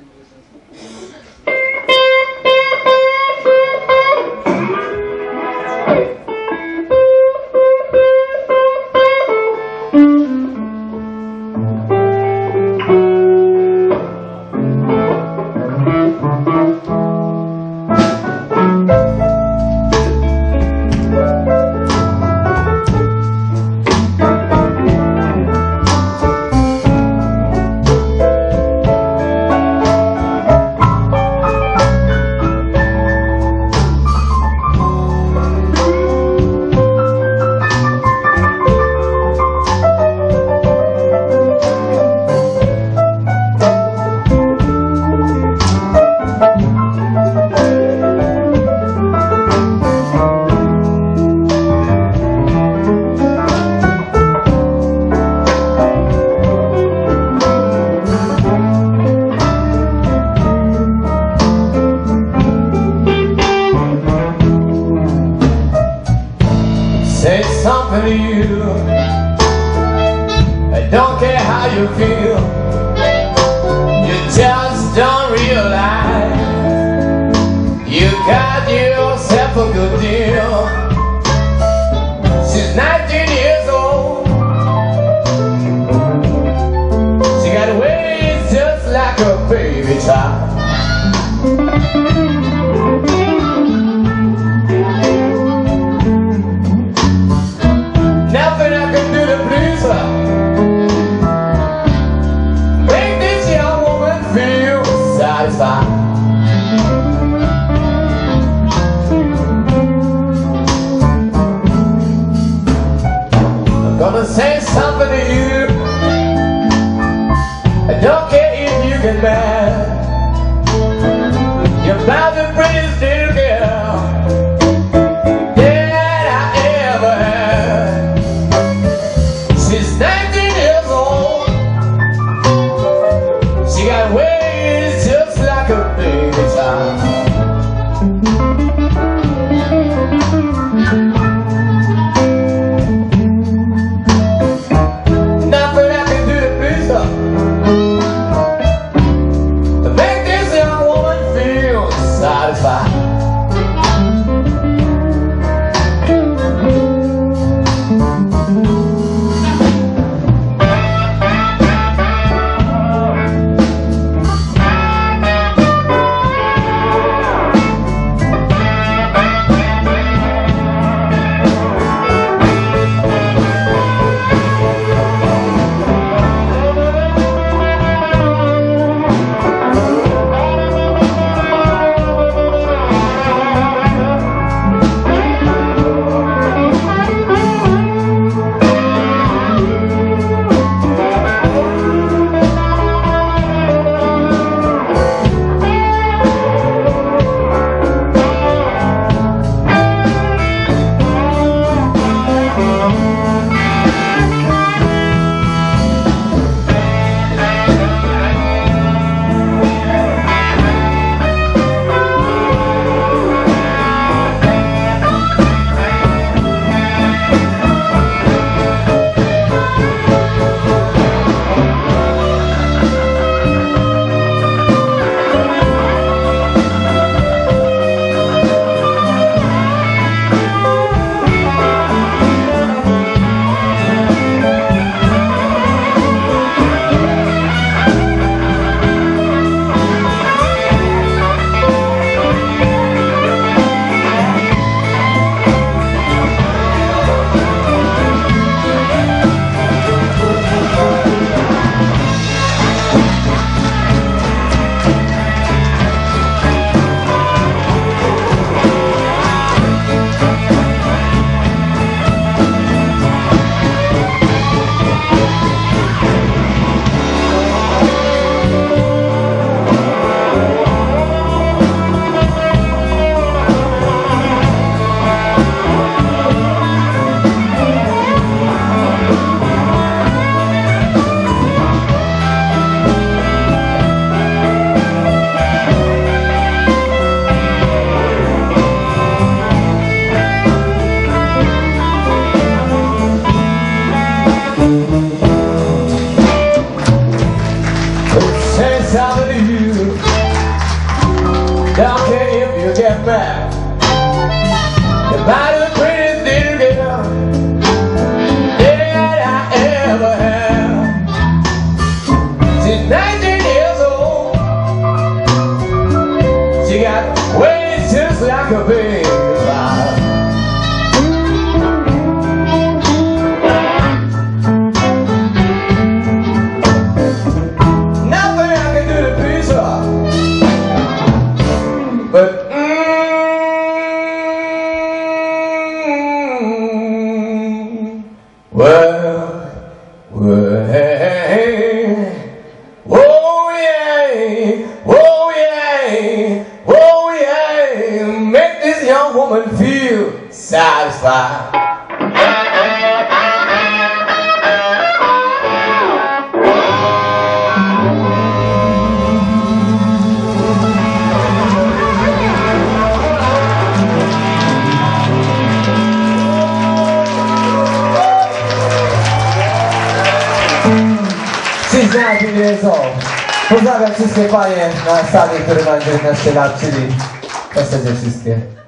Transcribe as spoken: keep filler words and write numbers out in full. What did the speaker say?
Say something to you. I don't care how you feel. You just don't realize you got yourself a good deal. She's nineteen years old. She got waist just like a baby child. Nothing I can do to please her. Make this young woman feel satisfied. I'm gonna say something to you. I don't care if you get mad. You're about the prettiest little girl that I ever had. She's nineteen years old. She got waist just like a baby child. could be alive. Nothing I can do to please her, but mm, well, well, hey, oh yeah, oh yeah, oh yeah, make this young woman feel satisfied. trzydzieści years old. Pozdrawiam wszystkie panie na sali, które mają dziewiętnaście lat, czyli w zasadzie wszystkie.